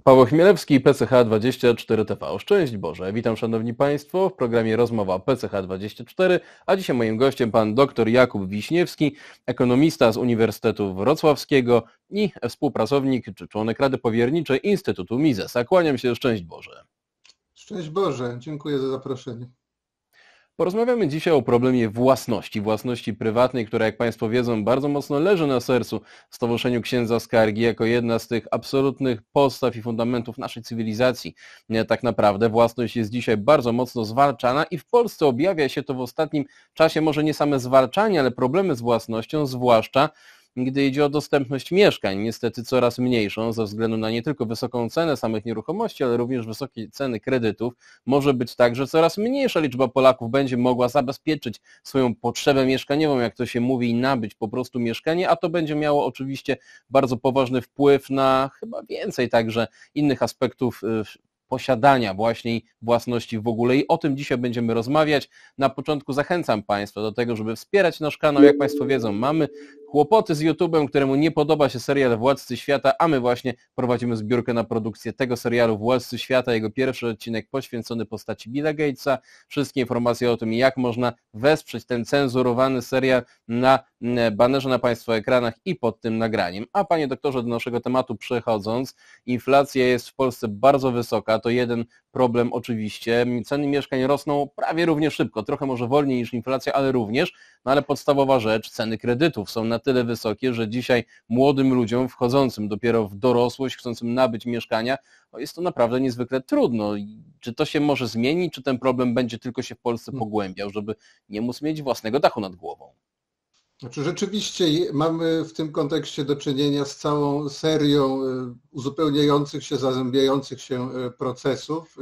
Paweł Chmielewski, PCH24TV. Szczęść Boże. Witam Szanowni Państwo w programie Rozmowa PCH24, a dzisiaj moim gościem pan dr Jakub Wiśniewski, ekonomista z Uniwersytetu Wrocławskiego i współpracownik czy członek Rady Powierniczej Instytutu Misesa. Kłaniam się, szczęść Boże. Szczęść Boże, dziękuję za zaproszenie. Porozmawiamy dzisiaj o problemie własności prywatnej, która, jak Państwo wiedzą, bardzo mocno leży na sercu Stowarzyszeniu Księdza Skargi jako jedna z tych absolutnych podstaw i fundamentów naszej cywilizacji. Tak naprawdę własność jest dzisiaj bardzo mocno zwalczana i w Polsce objawia się to w ostatnim czasie może nie same zwalczanie, ale problemy z własnością, zwłaszcza gdy idzie o dostępność mieszkań, niestety coraz mniejszą ze względu na nie tylko wysoką cenę samych nieruchomości, ale również wysokie ceny kredytów. Może być tak, że coraz mniejsza liczba Polaków będzie mogła zabezpieczyć swoją potrzebę mieszkaniową, jak to się mówi, i nabyć po prostu mieszkanie, a to będzie miało oczywiście bardzo poważny wpływ na chyba więcej także innych aspektów posiadania właśnie własności w ogóle i o tym dzisiaj będziemy rozmawiać. Na początku zachęcam Państwa do tego, żeby wspierać nasz kanał. Jak Państwo wiedzą, mamy kłopoty z YouTube'em, któremu nie podoba się serial Władcy Świata, a my właśnie prowadzimy zbiórkę na produkcję tego serialu Władcy Świata. Jego pierwszy odcinek poświęcony postaci Billa Gatesa. Wszystkie informacje o tym, jak można wesprzeć ten cenzurowany serial na banerze na Państwa ekranach i pod tym nagraniem. A Panie doktorze, do naszego tematu przechodząc, inflacja jest w Polsce bardzo wysoka. To jeden problem oczywiście. Ceny mieszkań rosną prawie równie szybko, trochę może wolniej niż inflacja, ale również. No ale podstawowa rzecz, ceny kredytów są na tyle wysokie, że dzisiaj młodym ludziom wchodzącym dopiero w dorosłość, chcącym nabyć mieszkania, jest to naprawdę niezwykle trudno. Czy to się może zmienić, czy ten problem będzie tylko się w Polsce pogłębiał, żeby nie móc mieć własnego dachu nad głową? Znaczy rzeczywiście mamy w tym kontekście do czynienia z całą serią uzupełniających się, zazębiających się procesów.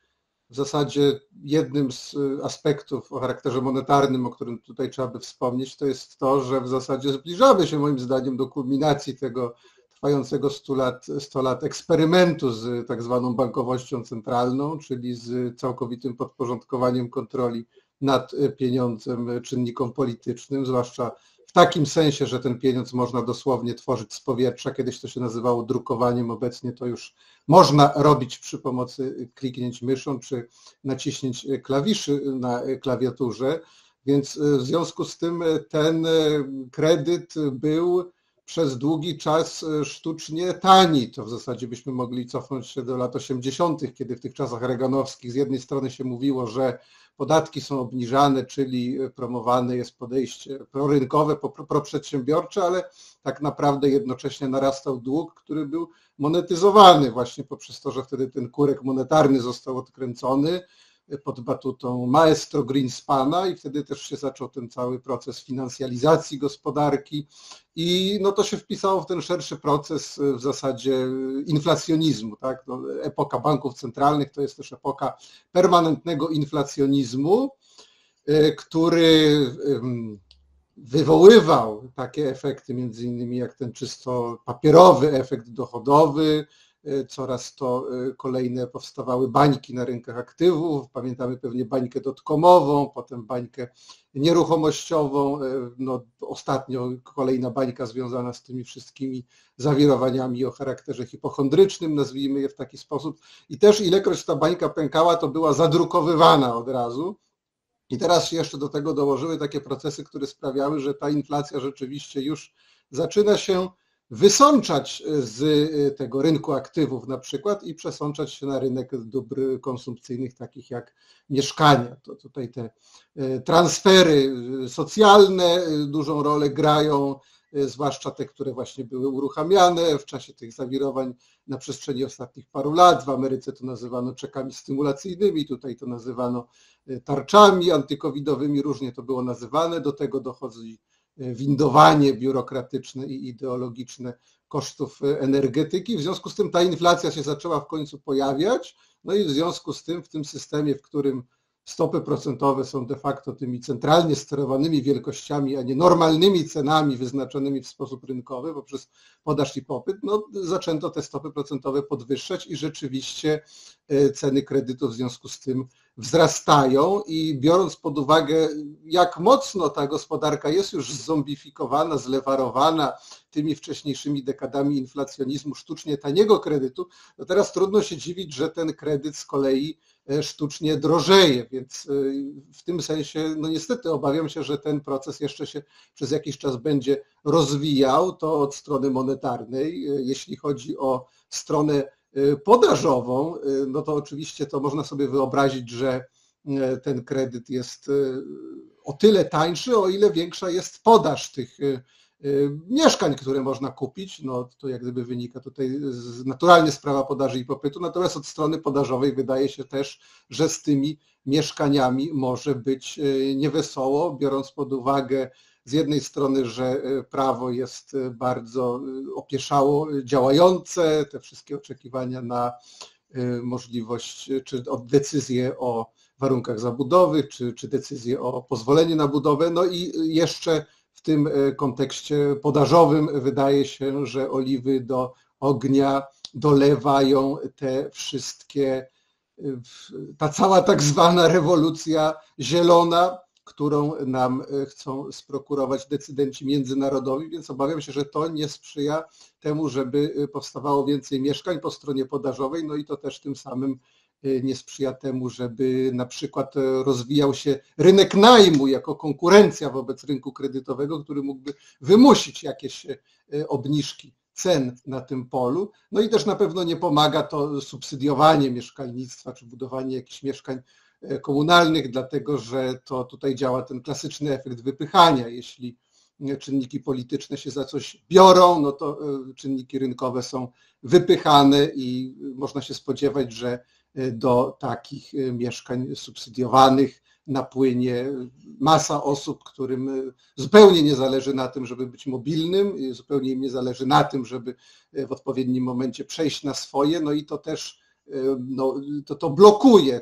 W zasadzie jednym z aspektów o charakterze monetarnym, o którym tutaj trzeba by wspomnieć, to jest to, że w zasadzie zbliżamy się moim zdaniem do kulminacji tego trwającego 100 lat eksperymentu z tak zwaną bankowością centralną, czyli z całkowitym podporządkowaniem kontroli nad pieniądzem czynnikom politycznym, zwłaszcza w takim sensie, że ten pieniądz można dosłownie tworzyć z powietrza. Kiedyś to się nazywało drukowaniem, obecnie to już można robić przy pomocy kliknięć myszą czy naciśnięć klawiszy na klawiaturze, więc w związku z tym ten kredyt był przez długi czas sztucznie tani. To w zasadzie byśmy mogli cofnąć się do lat 80., kiedy w tych czasach reaganowskich z jednej strony się mówiło, że podatki są obniżane, czyli promowane jest podejście prorynkowe, proprzedsiębiorcze, ale tak naprawdę jednocześnie narastał dług, który był monetyzowany właśnie poprzez to, że wtedy ten kurek monetarny został odkręcony pod batutą maestro Greenspana i wtedy też się zaczął ten cały proces finansjalizacji gospodarki i no to się wpisało w ten szerszy proces w zasadzie inflacjonizmu. Tak? No, epoka banków centralnych to jest też epoka permanentnego inflacjonizmu, który wywoływał takie efekty między innymi jak ten czysto papierowy efekt dochodowy. Coraz to kolejne powstawały bańki na rynkach aktywów, pamiętamy pewnie bańkę dotcomową, potem bańkę nieruchomościową, no ostatnio kolejna bańka związana z tymi wszystkimi zawirowaniami o charakterze hipochondrycznym, nazwijmy je w taki sposób. I też ilekroć ta bańka pękała, to była zadrukowywana od razu. I teraz się jeszcze do tego dołożyły takie procesy, które sprawiały, że ta inflacja rzeczywiście już zaczyna się wysączać z tego rynku aktywów na przykład i przesączać się na rynek dóbr konsumpcyjnych takich jak mieszkania. To tutaj te transfery socjalne dużą rolę grają, zwłaszcza te, które właśnie były uruchamiane w czasie tych zawirowań na przestrzeni ostatnich paru lat. W Ameryce to nazywano czekami stymulacyjnymi, tutaj to nazywano tarczami antykowidowymi, różnie to było nazywane. Do tego dochodzi windowanie biurokratyczne i ideologiczne kosztów energetyki. W związku z tym ta inflacja się zaczęła w końcu pojawiać, no i w związku z tym w tym systemie, w którym stopy procentowe są de facto tymi centralnie sterowanymi wielkościami, a nie normalnymi cenami wyznaczonymi w sposób rynkowy poprzez podaż i popyt, no zaczęto te stopy procentowe podwyższać i rzeczywiście ceny kredytów w związku z tym wzrastają i biorąc pod uwagę, jak mocno ta gospodarka jest już zombifikowana, zlewarowana tymi wcześniejszymi dekadami inflacjonizmu sztucznie taniego kredytu, no teraz trudno się dziwić, że ten kredyt z kolei sztucznie drożeje, więc w tym sensie, no niestety obawiam się, że ten proces jeszcze się przez jakiś czas będzie rozwijał, to od strony monetarnej. Jeśli chodzi o stronę podażową, no to oczywiście to można sobie wyobrazić, że ten kredyt jest o tyle tańszy, o ile większa jest podaż tych mieszkań, które można kupić, no to jak gdyby wynika tutaj naturalnie sprawa podaży i popytu, natomiast od strony podażowej wydaje się też, że z tymi mieszkaniami może być niewesoło, biorąc pod uwagę z jednej strony, że prawo jest bardzo opieszało działające, te wszystkie oczekiwania na możliwość, czy decyzję o warunkach zabudowy, czy decyzję o pozwoleniu na budowę, no i jeszcze w tym kontekście podażowym wydaje się, że oliwy do ognia dolewają te wszystkie, ta cała tak zwana rewolucja zielona, którą nam chcą sprokurować decydenci międzynarodowi, więc obawiam się, że to nie sprzyja temu, żeby powstawało więcej mieszkań po stronie podażowej, no i to też tym samym nie sprzyja temu, żeby na przykład rozwijał się rynek najmu jako konkurencja wobec rynku kredytowego, który mógłby wymusić jakieś obniżki cen na tym polu. No i też na pewno nie pomaga to subsydiowanie mieszkalnictwa czy budowanie jakichś mieszkań komunalnych, dlatego że to tutaj działa ten klasyczny efekt wypychania. Jeśli czynniki polityczne się za coś biorą, no to czynniki rynkowe są wypychane i można się spodziewać, że do takich mieszkań subsydiowanych napłynie masa osób, którym zupełnie nie zależy na tym, żeby być mobilnym, zupełnie im nie zależy na tym, żeby w odpowiednim momencie przejść na swoje, no i to też to blokuje,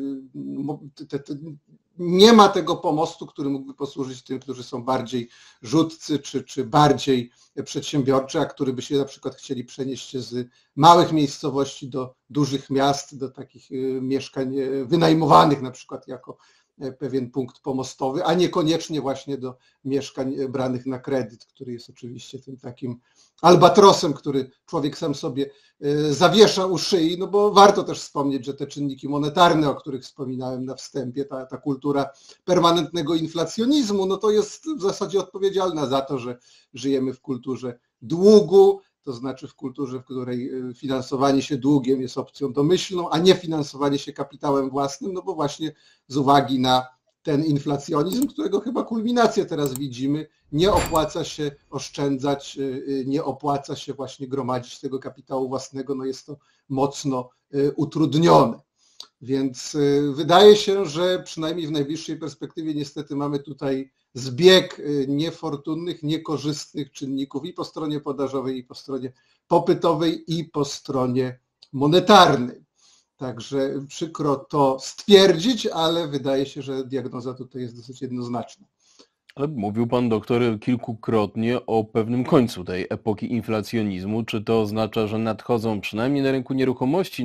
nie ma tego pomostu, który mógłby posłużyć tym, którzy są bardziej rzutcy czy bardziej przedsiębiorczy, a który by się na przykład chcieli przenieść z małych miejscowości do dużych miast, do takich mieszkań wynajmowanych na przykład jako pewien punkt pomostowy, a niekoniecznie właśnie do mieszkań branych na kredyt, który jest oczywiście tym takim albatrosem, który człowiek sam sobie zawiesza u szyi, no bo warto też wspomnieć, że te czynniki monetarne, o których wspominałem na wstępie, ta kultura permanentnego inflacjonizmu, no to jest w zasadzie odpowiedzialna za to, że żyjemy w kulturze długu, to znaczy w kulturze, w której finansowanie się długiem jest opcją domyślną, a nie finansowanie się kapitałem własnym, no bo właśnie z uwagi na ten inflacjonizm, którego chyba kulminację teraz widzimy, nie opłaca się oszczędzać, nie opłaca się właśnie gromadzić tego kapitału własnego, no jest to mocno utrudnione. Więc wydaje się, że przynajmniej w najbliższej perspektywie niestety mamy tutaj zbieg niefortunnych, niekorzystnych czynników i po stronie podażowej, i po stronie popytowej, i po stronie monetarnej. Także przykro to stwierdzić, ale wydaje się, że diagnoza tutaj jest dosyć jednoznaczna. Ale mówił pan doktor kilkukrotnie o pewnym końcu tej epoki inflacjonizmu. Czy to oznacza, że nadchodzą przynajmniej na rynku nieruchomości,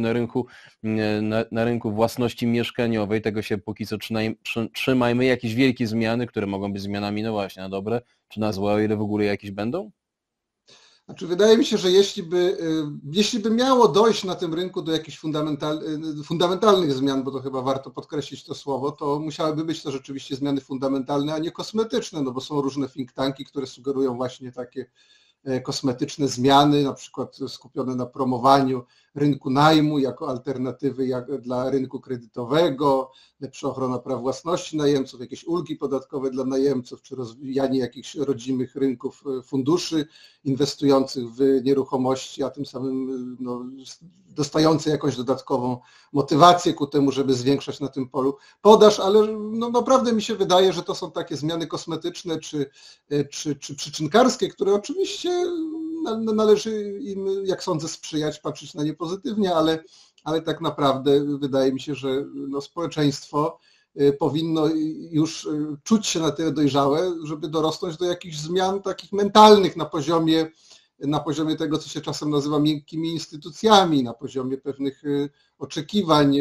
na rynku własności mieszkaniowej, tego się póki co trzymajmy, jakieś wielkie zmiany, które mogą być zmianami, no właśnie, na dobre, czy na złe, o ile w ogóle jakieś będą? Znaczy, wydaje mi się, że jeśli by miało dojść na tym rynku do jakichś fundamentalnych zmian, bo to chyba warto podkreślić to słowo, to musiałyby być to rzeczywiście zmiany fundamentalne, a nie kosmetyczne, no bo są różne think tanki, które sugerują właśnie takie kosmetyczne zmiany, na przykład skupione na promowaniu rynku najmu jako alternatywy dla rynku kredytowego, lepsza ochrona praw własności najemców, jakieś ulgi podatkowe dla najemców, czy rozwijanie jakichś rodzimych rynków funduszy inwestujących w nieruchomości, a tym samym dostające jakąś dodatkową motywację ku temu, żeby zwiększać na tym polu podaż, ale naprawdę mi się wydaje, że to są takie zmiany kosmetyczne czy przyczynkarskie, które oczywiście należy im, jak sądzę, sprzyjać, patrzeć na nie pozytywnie, ale tak naprawdę wydaje mi się, że społeczeństwo powinno już czuć się na tyle dojrzałe, żeby dorosnąć do jakichś zmian takich mentalnych na poziomie tego, co się czasem nazywa miękkimi instytucjami, na poziomie pewnych oczekiwań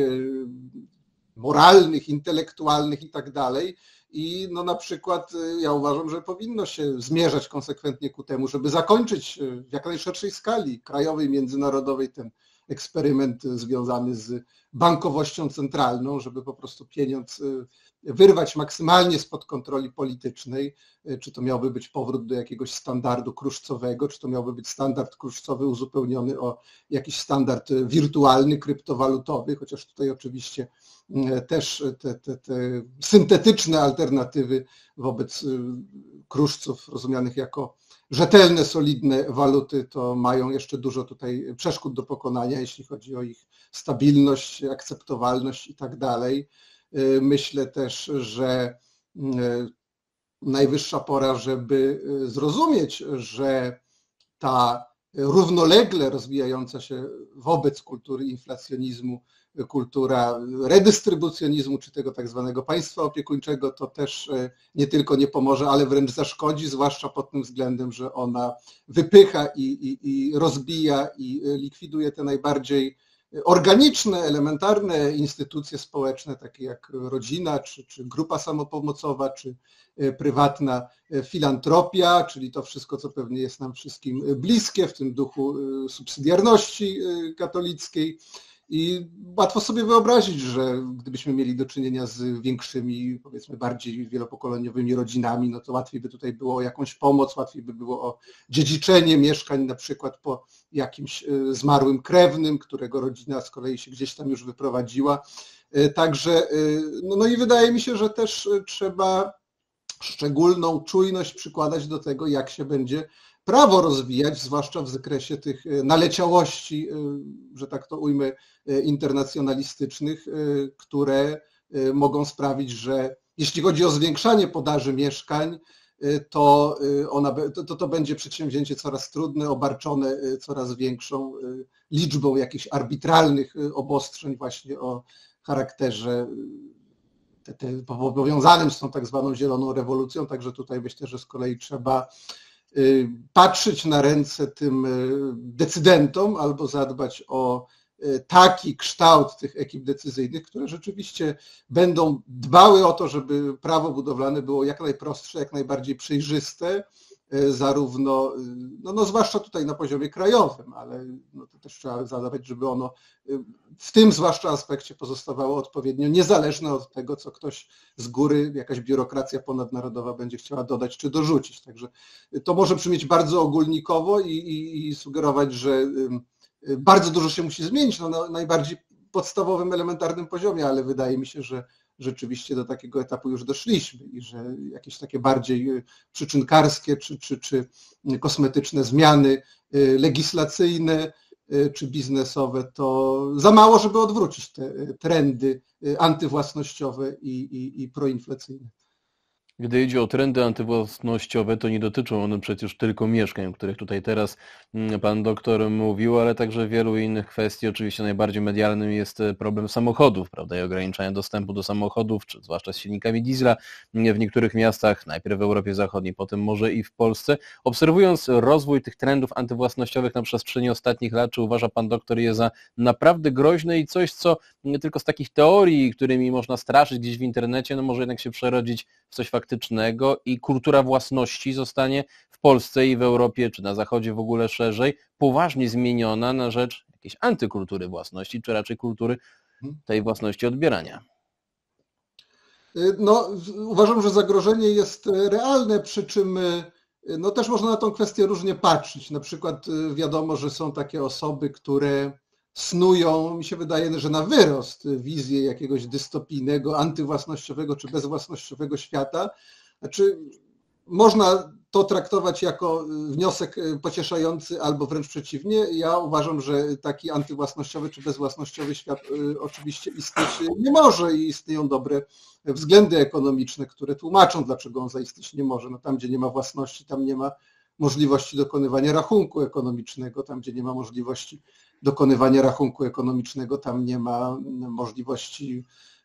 moralnych, intelektualnych i tak dalej. I no na przykład ja uważam, że powinno się zmierzać konsekwentnie ku temu, żeby zakończyć w jak najszerszej skali krajowej, międzynarodowej ten eksperyment związany z bankowością centralną, żeby po prostu pieniądz wyrwać maksymalnie spod kontroli politycznej, czy to miałby być powrót do jakiegoś standardu kruszcowego, czy to miałby być standard kruszcowy uzupełniony o jakiś standard wirtualny, kryptowalutowy, chociaż tutaj oczywiście też te syntetyczne alternatywy wobec kruszców rozumianych jako rzetelne, solidne waluty, to mają jeszcze dużo tutaj przeszkód do pokonania, jeśli chodzi o ich stabilność, akceptowalność i tak dalej. Myślę też, że najwyższa pora, żeby zrozumieć, że ta równolegle rozwijająca się wobec kultury inflacjonizmu kultura redystrybucjonizmu, czy tego tak zwanego państwa opiekuńczego, to też nie tylko nie pomoże, ale wręcz zaszkodzi, zwłaszcza pod tym względem, że ona wypycha i rozbija i likwiduje te najbardziej organiczne, elementarne instytucje społeczne, takie jak rodzina, czy grupa samopomocowa, czy prywatna filantropia, czyli to wszystko, co pewnie jest nam wszystkim bliskie w tym duchu subsydiarności katolickiej. I łatwo sobie wyobrazić, że gdybyśmy mieli do czynienia z większymi, powiedzmy bardziej wielopokoleniowymi rodzinami, no to łatwiej by tutaj było o jakąś pomoc, łatwiej by było o dziedziczenie mieszkań na przykład po jakimś zmarłym krewnym, którego rodzina z kolei się gdzieś tam już wyprowadziła. Także, no i wydaje mi się, że też trzeba szczególną czujność przykładać do tego, jak się będzie prawo rozwijać, zwłaszcza w zakresie tych naleciałości, że tak to ujmę, internacjonalistycznych, które mogą sprawić, że jeśli chodzi o zwiększanie podaży mieszkań, to będzie przedsięwzięcie coraz trudne, obarczone coraz większą liczbą jakichś arbitralnych obostrzeń właśnie o charakterze powiązanym z tą tak zwaną zieloną rewolucją, także tutaj myślę, że z kolei trzeba patrzeć na ręce tym decydentom albo zadbać o taki kształt tych ekip decyzyjnych, które rzeczywiście będą dbały o to, żeby prawo budowlane było jak najprostsze, jak najbardziej przejrzyste, zarówno, no zwłaszcza tutaj na poziomie krajowym, ale no to też trzeba zadawać, żeby ono w tym zwłaszcza aspekcie pozostawało odpowiednio niezależne od tego, co ktoś z góry, jakaś biurokracja ponadnarodowa będzie chciała dodać czy dorzucić. Także to może brzmieć bardzo ogólnikowo i sugerować, że bardzo dużo się musi zmienić na najbardziej podstawowym, elementarnym poziomie, ale wydaje mi się, że rzeczywiście do takiego etapu już doszliśmy i że jakieś takie bardziej przyczynkarskie czy kosmetyczne zmiany legislacyjne czy biznesowe to za mało, żeby odwrócić te trendy antywłasnościowe i proinflacyjne. Gdy idzie o trendy antywłasnościowe, to nie dotyczą one przecież tylko mieszkań, o których tutaj teraz pan doktor mówił, ale także wielu innych kwestii. Oczywiście najbardziej medialnym jest problem samochodów, prawda, i ograniczania dostępu do samochodów, czy zwłaszcza z silnikami diesla w niektórych miastach, najpierw w Europie Zachodniej, potem może i w Polsce. Obserwując rozwój tych trendów antywłasnościowych na przestrzeni ostatnich lat, czy uważa pan doktor je za naprawdę groźne i coś, co nie tylko z takich teorii, którymi można straszyć gdzieś w internecie, no może jednak się przerodzić w coś faktycznego i kultura własności zostanie w Polsce i w Europie, czy na Zachodzie w ogóle szerzej, poważnie zmieniona na rzecz jakiejś antykultury własności, czy raczej kultury tej własności odbierania? No, uważam, że zagrożenie jest realne, przy czym no, też można na tą kwestię różnie patrzeć. Na przykład wiadomo, że są takie osoby, które snują, mi się wydaje, że na wyrost wizję jakiegoś dystopijnego, antywłasnościowego czy bezwłasnościowego świata. Znaczy, można to traktować jako wniosek pocieszający albo wręcz przeciwnie. Ja uważam, że taki antywłasnościowy czy bezwłasnościowy świat oczywiście istnieć nie może i istnieją dobre względy ekonomiczne, które tłumaczą, dlaczego on zaistnieć nie może. No tam, gdzie nie ma własności, tam nie ma możliwości dokonywania rachunku ekonomicznego, tam, gdzie nie ma możliwości dokonywania rachunku ekonomicznego, tam nie ma możliwości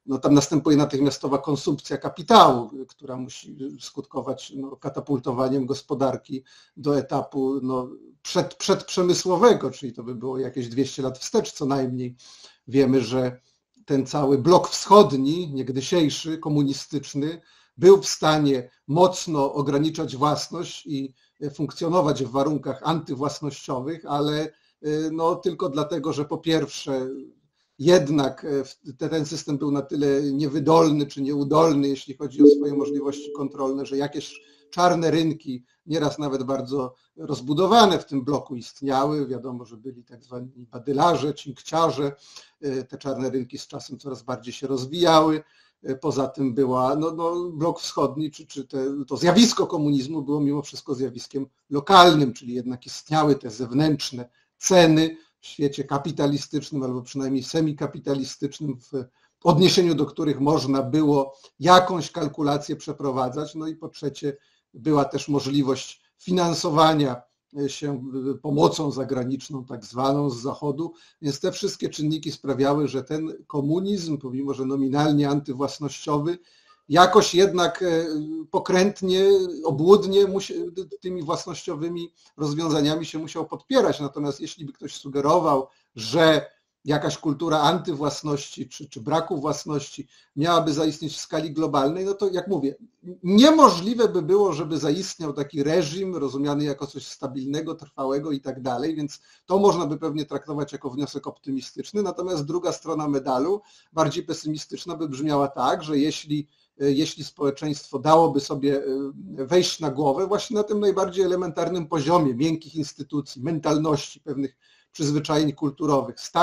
no tam następuje natychmiastowa konsumpcja kapitału, która musi skutkować katapultowaniem gospodarki do etapu przedprzemysłowego, czyli to by było jakieś 200 lat wstecz co najmniej. Wiemy, że ten cały blok wschodni, niegdysiejszy, komunistyczny, był w stanie mocno ograniczać własność i funkcjonować w warunkach antywłasnościowych, ale tylko dlatego, że po pierwsze jednak ten system był na tyle niewydolny czy nieudolny, jeśli chodzi o swoje możliwości kontrolne, że jakieś czarne rynki, nieraz nawet bardzo rozbudowane w tym bloku istniały. Wiadomo, że byli tak zwani badylarze, cinkciarze. Te czarne rynki z czasem coraz bardziej się rozwijały. Poza tym była blok wschodni, to zjawisko komunizmu było mimo wszystko zjawiskiem lokalnym, czyli jednak istniały te zewnętrzne ceny w świecie kapitalistycznym albo przynajmniej semikapitalistycznym, w odniesieniu do których można było jakąś kalkulację przeprowadzać. No i po trzecie była też możliwość finansowania się pomocą zagraniczną, tak zwaną z Zachodu, więc te wszystkie czynniki sprawiały, że ten komunizm, pomimo że nominalnie antywłasnościowy, jakoś jednak pokrętnie, obłudnie tymi własnościowymi rozwiązaniami się musiał podpierać. Natomiast jeśli by ktoś sugerował, że jakaś kultura antywłasności czy braku własności miałaby zaistnieć w skali globalnej, no to jak mówię, niemożliwe by było, żeby zaistniał taki reżim rozumiany jako coś stabilnego, trwałego i tak dalej, więc to można by pewnie traktować jako wniosek optymistyczny. Natomiast druga strona medalu, bardziej pesymistyczna, by brzmiała tak, że jeśli społeczeństwo dałoby sobie wejść na głowę właśnie na tym najbardziej elementarnym poziomie miękkich instytucji, mentalności, pewnych przyzwyczajeń kulturowych z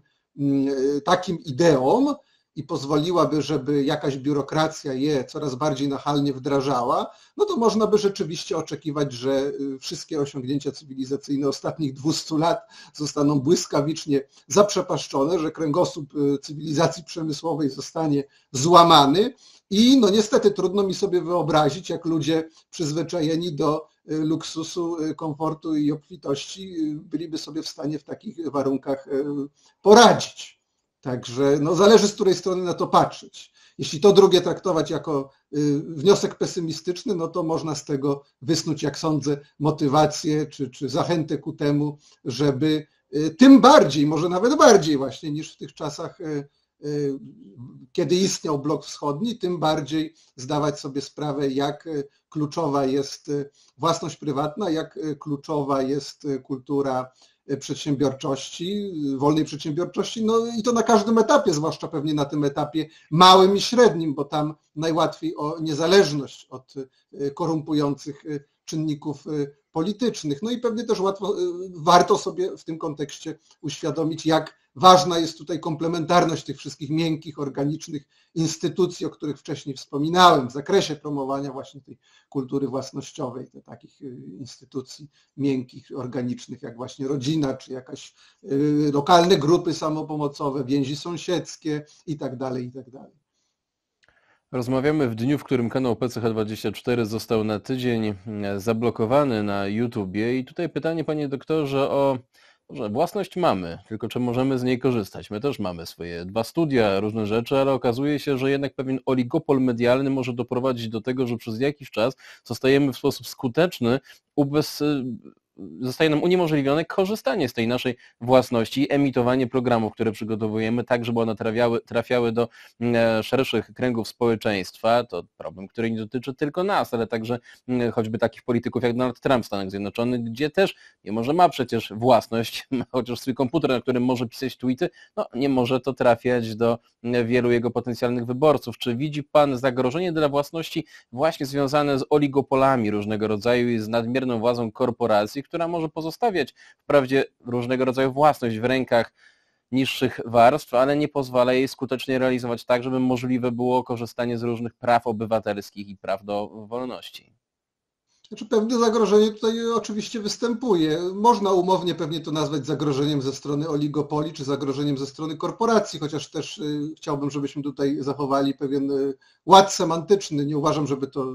takim ideom i pozwoliłaby, żeby jakaś biurokracja je coraz bardziej nachalnie wdrażała, no to można by rzeczywiście oczekiwać, że wszystkie osiągnięcia cywilizacyjne ostatnich 200 lat zostaną błyskawicznie zaprzepaszczone, że kręgosłup cywilizacji przemysłowej zostanie złamany i niestety trudno mi sobie wyobrazić, jak ludzie przyzwyczajeni do luksusu, komfortu i obfitości byliby sobie w stanie w takich warunkach poradzić. Także zależy, z której strony na to patrzeć. Jeśli to drugie traktować jako wniosek pesymistyczny, no to można z tego wysnuć, jak sądzę, motywację czy zachętę ku temu, żeby tym bardziej, może nawet bardziej właśnie niż w tych czasach, kiedy istniał blok wschodni, tym bardziej zdawać sobie sprawę, jak kluczowa jest własność prywatna, jak kluczowa jest kultura przedsiębiorczości, wolnej przedsiębiorczości, i to na każdym etapie, zwłaszcza pewnie na tym etapie małym i średnim, bo tam najłatwiej o niezależność od korumpujących czynników politycznych. No i pewnie też warto sobie w tym kontekście uświadomić, jak ważna jest tutaj komplementarność tych wszystkich miękkich, organicznych instytucji, o których wcześniej wspominałem, w zakresie promowania właśnie tej kultury własnościowej, takich instytucji miękkich, organicznych, jak właśnie rodzina, czy jakaś lokalne grupy samopomocowe, więzi sąsiedzkie i tak dalej, i tak dalej. Rozmawiamy w dniu, w którym kanał PCH24 został na tydzień zablokowany na YouTubie i tutaj pytanie, panie doktorze, że własność mamy, tylko czy możemy z niej korzystać? My też mamy swoje 2 studia, różne rzeczy, ale okazuje się, że jednak pewien oligopol medialny może doprowadzić do tego, że przez jakiś czas zostajemy w sposób skuteczny zostaje nam uniemożliwione korzystanie z tej naszej własności, emitowanie programów, które przygotowujemy, tak żeby one trafiały do szerszych kręgów społeczeństwa. To problem, który nie dotyczy tylko nas, ale także choćby takich polityków jak Donald Trump w Stanach Zjednoczonych, gdzie też, mimo że ma przecież własność, ma chociaż swój komputer, na którym może pisać tweety, nie może to trafiać do wielu jego potencjalnych wyborców. Czy widzi pan zagrożenie dla własności właśnie związane z oligopolami różnego rodzaju i z nadmierną władzą korporacji, która może pozostawiać wprawdzie różnego rodzaju własność w rękach niższych warstw, ale nie pozwala jej skutecznie realizować tak, żeby możliwe było korzystanie z różnych praw obywatelskich i praw do wolności? Znaczy, pewne zagrożenie tutaj oczywiście występuje. Można umownie pewnie to nazwać zagrożeniem ze strony oligopoli czy zagrożeniem ze strony korporacji, chociaż też chciałbym, żebyśmy tutaj zachowali pewien ład semantyczny. Nie uważam, żeby to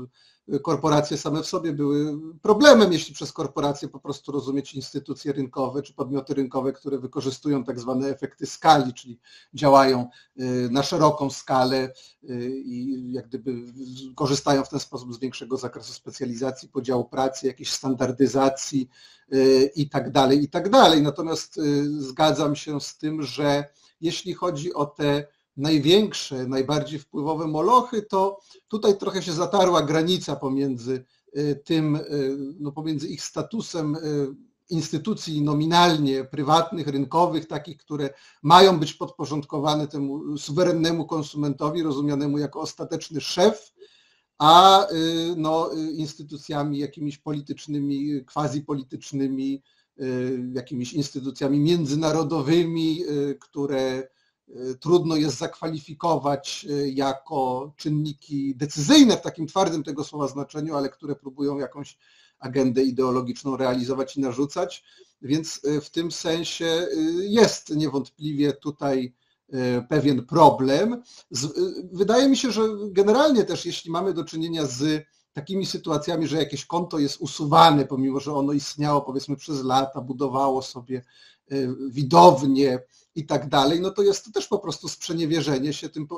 korporacje same w sobie były problemem, jeśli przez korporacje po prostu rozumieć instytucje rynkowe czy podmioty rynkowe, które wykorzystują tak zwane efekty skali, czyli działają na szeroką skalę i jak gdyby korzystają w ten sposób z większego zakresu specjalizacji, podziału pracy, jakiejś standardyzacji i tak dalej, i tak dalej. Natomiast zgadzam się z tym, że jeśli chodzi o te największe, najbardziej wpływowe molochy, to tutaj trochę się zatarła granica pomiędzy tym, no pomiędzy ich statusem instytucji nominalnie prywatnych, rynkowych, takich, które mają być podporządkowane temu suwerennemu konsumentowi, rozumianemu jako ostateczny szef, a no, instytucjami jakimiś politycznymi, quasi-politycznymi, jakimiś instytucjami międzynarodowymi, które trudno jest zakwalifikować jako czynniki decyzyjne w takim twardym tego słowa znaczeniu, ale które próbują jakąś agendę ideologiczną realizować i narzucać. Więc w tym sensie jest niewątpliwie tutaj pewien problem. Wydaje mi się, że generalnie też jeśli mamy do czynienia z takimi sytuacjami, że jakieś konto jest usuwane, pomimo że ono istniało powiedzmy przez lata, budowało sobie widownię i tak dalej, no to jest to też po prostu sprzeniewierzenie się tym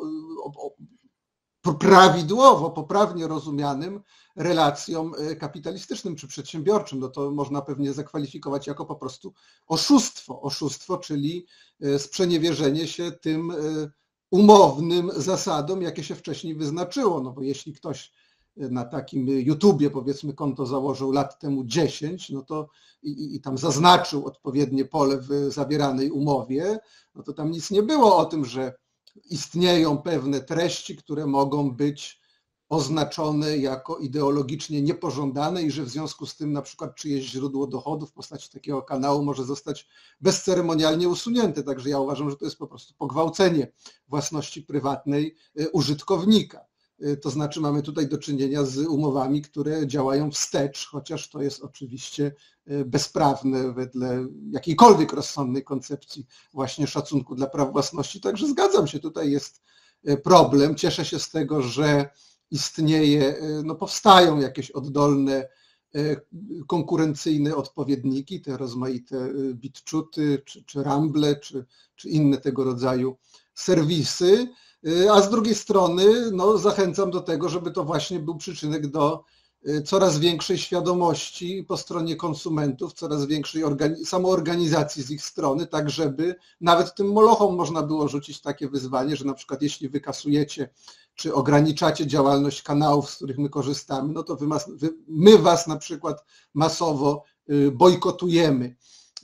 prawidłowo, poprawnie rozumianym relacjom kapitalistycznym czy przedsiębiorczym. No to można pewnie zakwalifikować jako po prostu oszustwo. Oszustwo, czyli sprzeniewierzenie się tym umownym zasadom, jakie się wcześniej wyznaczyło. No bo jeśli ktoś na takim YouTubie powiedzmy konto założył lat temu 10, no to i tam zaznaczył odpowiednie pole w zawieranej umowie, no to tam nic nie było o tym, że istnieją pewne treści, które mogą być oznaczone jako ideologicznie niepożądane i że w związku z tym na przykład czyjeś źródło dochodu w postaci takiego kanału może zostać bezceremonialnie usunięte. Także ja uważam, że to jest po prostu pogwałcenie własności prywatnej użytkownika. To znaczy mamy tutaj do czynienia z umowami, które działają wstecz, chociaż to jest oczywiście bezprawne wedle jakiejkolwiek rozsądnej koncepcji właśnie szacunku dla praw własności. Także zgadzam się, tutaj jest problem. Cieszę się z tego, że istnieje, no powstają jakieś oddolne, konkurencyjne odpowiedniki, te rozmaite BitChuty, czy Rumble, czy inne tego rodzaju serwisy. A z drugiej strony no, zachęcam do tego, żeby to właśnie był przyczynek do coraz większej świadomości po stronie konsumentów, coraz większej samoorganizacji z ich strony, tak żeby nawet tym molochom można było rzucić takie wyzwanie, że na przykład jeśli wy kasujecie czy ograniczacie działalność kanałów, z których my korzystamy, no to my was na przykład masowo bojkotujemy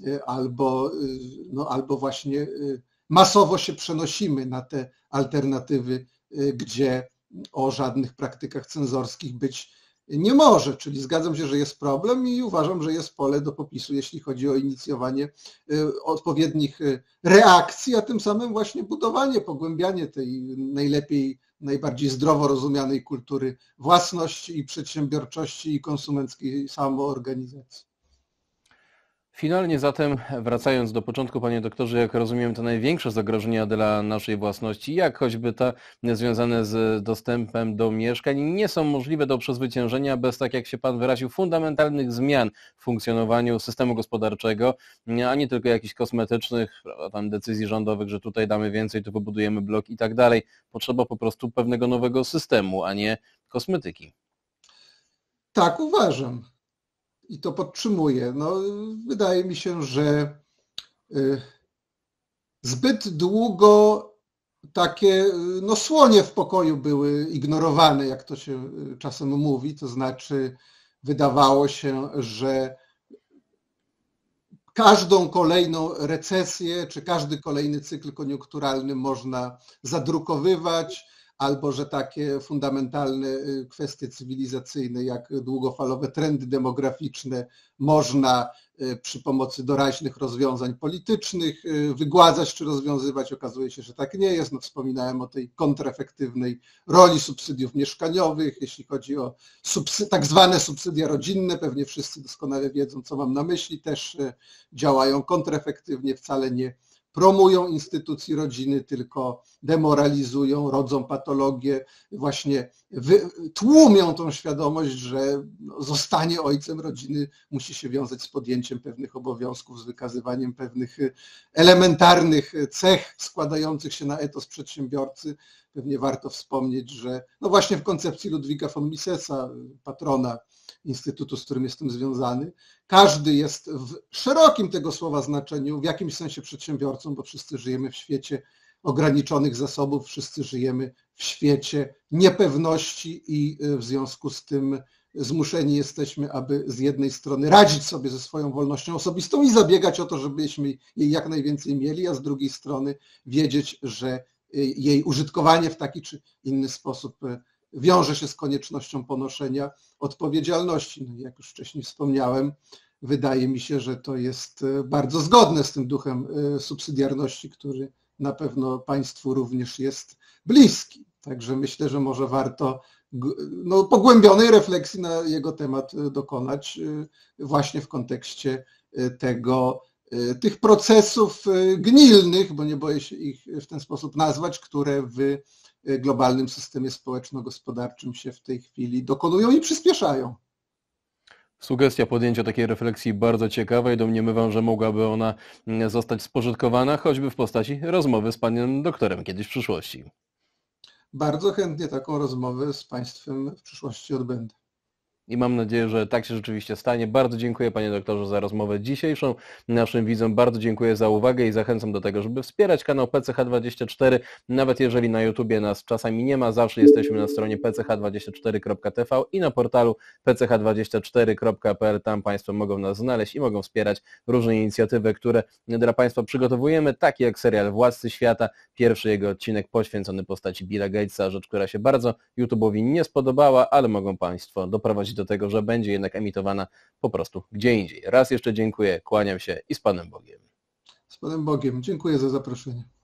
albo właśnie masowo się przenosimy na te alternatywy, gdzie o żadnych praktykach cenzorskich być nie może. Czyli zgadzam się, że jest problem i uważam, że jest pole do popisu, jeśli chodzi o inicjowanie odpowiednich reakcji, a tym samym właśnie budowanie, pogłębianie tej najbardziej zdrowo rozumianej kultury własności i przedsiębiorczości i konsumenckiej samoorganizacji. Finalnie zatem, wracając do początku, panie doktorze, jak rozumiem, te największe zagrożenia dla naszej własności, jak choćby te związane z dostępem do mieszkań, nie są możliwe do przezwyciężenia bez, tak jak się pan wyraził, fundamentalnych zmian w funkcjonowaniu systemu gospodarczego, a nie tylko jakichś kosmetycznych, tam decyzji rządowych, że tutaj damy więcej, tu wybudujemy blok i tak dalej. Potrzeba po prostu pewnego nowego systemu, a nie kosmetyki. Tak, uważam. I to podtrzymuję. No, wydaje mi się, że zbyt długo takie no, słonie w pokoju były ignorowane, jak to się czasem mówi, to znaczy wydawało się, że każdą kolejną recesję czy każdy kolejny cykl koniunkturalny można zadrukowywać, albo że takie fundamentalne kwestie cywilizacyjne jak długofalowe trendy demograficzne można przy pomocy doraźnych rozwiązań politycznych wygładzać czy rozwiązywać. Okazuje się, że tak nie jest. No, wspominałem o tej kontrefektywnej roli subsydiów mieszkaniowych, jeśli chodzi o tak zwane subsydia rodzinne. Pewnie wszyscy doskonale wiedzą, co mam na myśli. Też działają kontrefektywnie, wcale nie promują instytucji rodziny, tylko demoralizują, rodzą patologię, właśnie tłumią tą świadomość, że zostanie ojcem rodziny musi się wiązać z podjęciem pewnych obowiązków, z wykazywaniem pewnych elementarnych cech składających się na etos przedsiębiorcy. Pewnie warto wspomnieć, że no właśnie w koncepcji Ludwika von Misesa, patrona instytutu, z którym jestem związany, każdy jest w szerokim tego słowa znaczeniu w jakimś sensie przedsiębiorcą, bo wszyscy żyjemy w świecie ograniczonych zasobów, wszyscy żyjemy w świecie niepewności i w związku z tym zmuszeni jesteśmy, aby z jednej strony radzić sobie ze swoją wolnością osobistą i zabiegać o to, żebyśmy jej jak najwięcej mieli, a z drugiej strony wiedzieć, że jej użytkowanie w taki czy inny sposób wiąże się z koniecznością ponoszenia odpowiedzialności. No, jak już wcześniej wspomniałem, wydaje mi się, że to jest bardzo zgodne z tym duchem subsydiarności, który na pewno Państwu również jest bliski. Także myślę, że może warto pogłębionej refleksji na jego temat dokonać właśnie w kontekście tych procesów gnilnych, bo nie boję się ich w ten sposób nazwać, które w globalnym systemie społeczno-gospodarczym się w tej chwili dokonują i przyspieszają. Sugestia podjęcia takiej refleksji bardzo ciekawa i domniemywam, że mogłaby ona zostać spożytkowana choćby w postaci rozmowy z panem doktorem kiedyś w przyszłości. Bardzo chętnie taką rozmowę z Państwem w przyszłości odbędę. I mam nadzieję, że tak się rzeczywiście stanie. Bardzo dziękuję panie doktorze za rozmowę dzisiejszą. Naszym widzom bardzo dziękuję za uwagę i zachęcam do tego, żeby wspierać kanał PCH24. Nawet jeżeli na YouTubie nas czasami nie ma, zawsze jesteśmy na stronie pch24.tv i na portalu pch24.pl. Tam Państwo mogą nas znaleźć i mogą wspierać różne inicjatywy, które dla Państwa przygotowujemy, takie jak serial Władcy Świata. Pierwszy jego odcinek poświęcony postaci Billa Gatesa, rzecz, która się bardzo YouTube'owi nie spodobała, ale mogą Państwo doprowadzić do tego, że będzie jednak emitowana po prostu gdzie indziej. Raz jeszcze dziękuję, kłaniam się i z Panem Bogiem. Z Panem Bogiem. Dziękuję za zaproszenie.